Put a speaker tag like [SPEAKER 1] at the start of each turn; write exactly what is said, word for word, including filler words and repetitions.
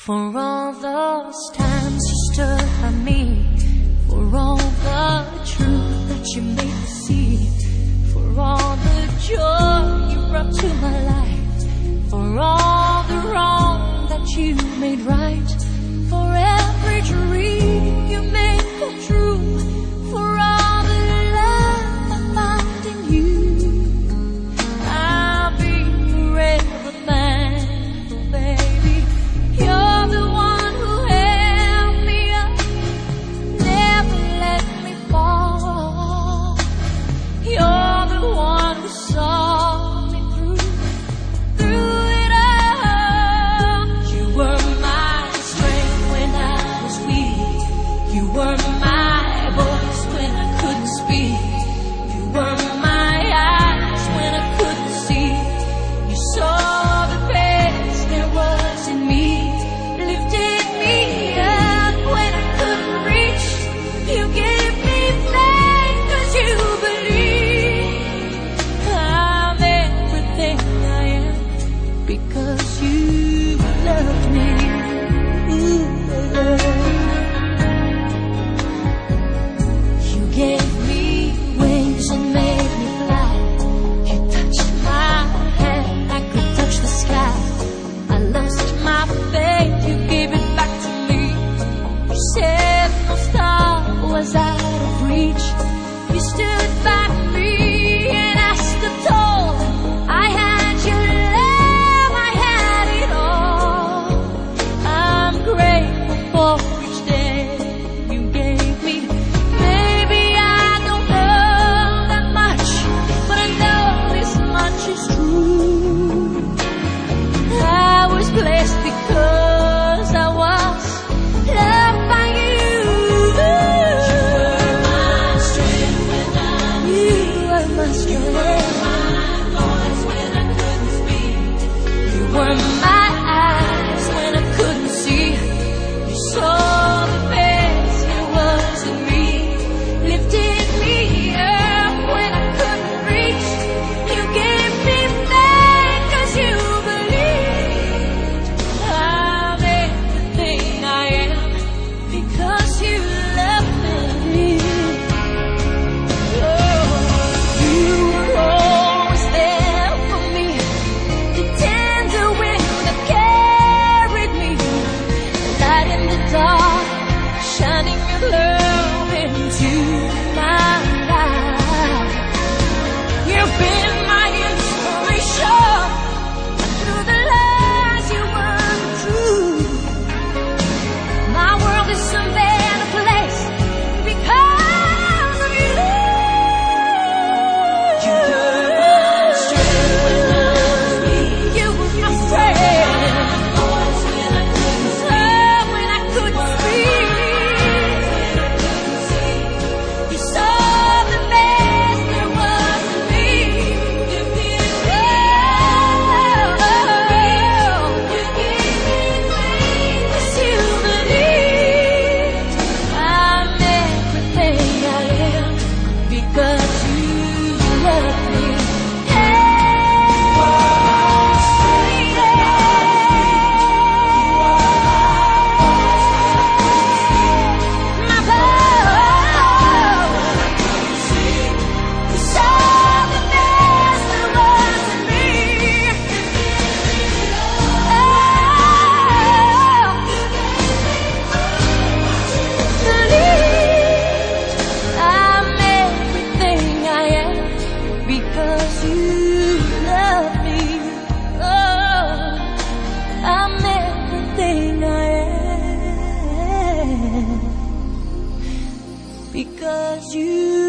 [SPEAKER 1] For all those times you stood by me, for all the truth that you made me see, for all the joy you brought to my life, for all the wrong that you made right, for every dream you made come true, for all the love I found in you, I'll be forever thankful, baby. You're the one who held me up, never let me fall. You're the one who saw me through, through it all. You were my strength when I was weak. You were my voice when I couldn't speak. You were my eyes when I couldn't see. You saw the best there was in me, lifted me up when I couldn't reach. You gave me faith 'cause you believe I'm everything I am because you loved me. Ooh, you gave me wings and made me fly. You touched my hand, I could touch the sky. I lost my faith, you gave it back to me. You said no star was out of reach. You stood by me and I stood tall. I had your love, I had it all. I'm grateful for each day you gave me. Maybe I don't know that much, but I know this much is true. I was blessed because I was loved by you. You were my strength. You were my voice when I couldn't speak. You were my eyes when I couldn't see. You saw the best there was in me, lifted me up when I couldn't reach. You gave me faith 'cause you believed I'm everything I am because you love me. Oh, you were always there for me, the tender wind that carried me, light in the dark, shining your love into my life. You've been my inspiration through the lies you weren't true. My world is a better place because of you. You were my strength when I was weak. You were my strength. When I couldn't speak. When I couldn't speak. You saw the best there was in me. You gave me faith 'cause you believed I'm everything I am because you love me. My love, you saw the best there was in me. Believed I'm everything I am because you love me. Oh, I'm everything I am because you